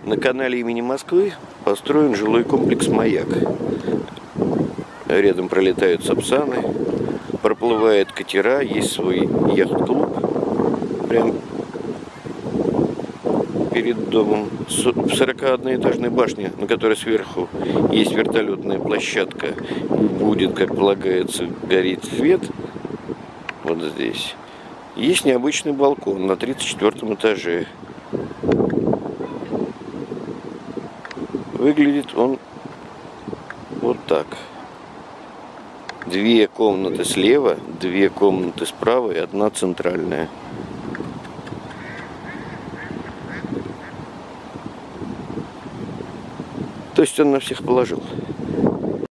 На канале имени Москвы построен жилой комплекс «Маяк». Рядом пролетают сапсаны, проплывают катера, есть свой яхт-клуб прям перед домом. 41-этажная башня, на которой сверху есть вертолетная площадка. Будет, как полагается, гореть свет. Вот здесь. Есть необычный балкон на 34 этаже. Выглядит он вот так. 2 комнаты слева, 2 комнаты справа и 1 центральная. То есть он на всех положил.